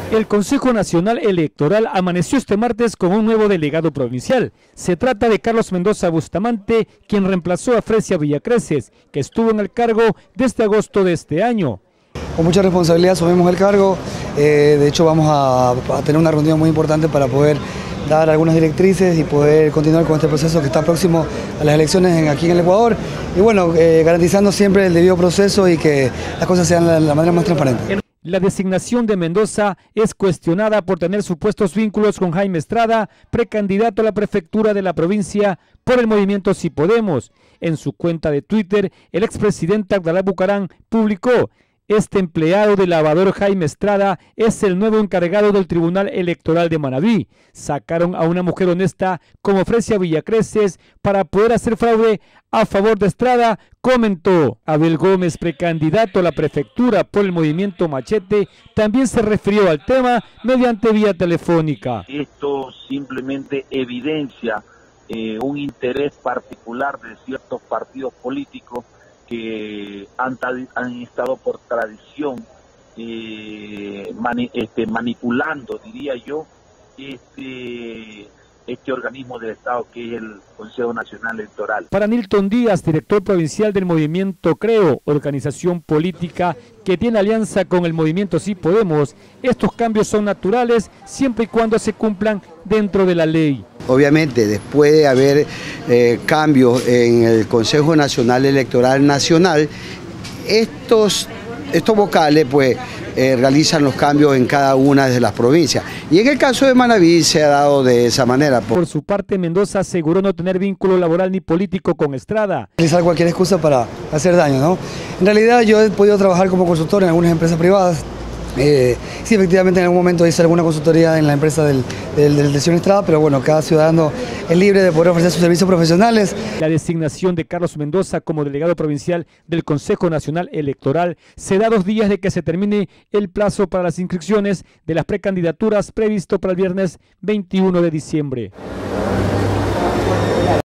El Consejo Nacional Electoral amaneció este martes con un nuevo delegado provincial. Se trata de Carlos Mendoza Bustamante, quien reemplazó a Fresia Villacreces, que estuvo en el cargo desde agosto de este año. Con mucha responsabilidad asumimos el cargo, de hecho vamos a tener una reunión muy importante para poder dar algunas directrices y poder continuar con este proceso que está próximo a las elecciones aquí en el Ecuador y bueno, garantizando siempre el debido proceso y que las cosas sean de la manera más transparente. La designación de Mendoza es cuestionada por tener supuestos vínculos con Jaime Estrada, precandidato a la prefectura de la provincia por el movimiento Sí Podemos. En su cuenta de Twitter, el expresidente Abdalá Bucaram publicó: "Este empleado del lavador Jaime Estrada es el nuevo encargado del Tribunal Electoral de Manabí. Sacaron a una mujer honesta como Fresia Villacreces para poder hacer fraude a favor de Estrada", comentó. Abel Gómez, precandidato a la prefectura por el movimiento Machete, también se refirió al tema mediante vía telefónica. Esto simplemente evidencia un interés particular de ciertos partidos políticos que han estado por tradición manipulando, diría yo, este organismo del Estado que es el Consejo Nacional Electoral. Para Nilton Díaz, director provincial del movimiento Creo, organización política que tiene alianza con el movimiento Sí Podemos, estos cambios son naturales siempre y cuando se cumplan dentro de la ley. Obviamente, después de haber cambios en el Consejo Nacional Electoral Nacional, estos vocales pues realizan los cambios en cada una de las provincias. Y en el caso de Manabí se ha dado de esa manera. Por su parte, Mendoza aseguró no tener vínculo laboral ni político con Estrada. Utilizar cualquier excusa para hacer daño, ¿no? En realidad yo he podido trabajar como consultor en algunas empresas privadas. Sí, efectivamente en algún momento hice alguna consultoría en la empresa del señor Estrada, pero bueno, cada ciudadano es libre de poder ofrecer sus servicios profesionales. La designación de Carlos Mendoza como delegado provincial del Consejo Nacional Electoral se da 2 días de que se termine el plazo para las inscripciones de las precandidaturas previsto para el viernes 21 de diciembre.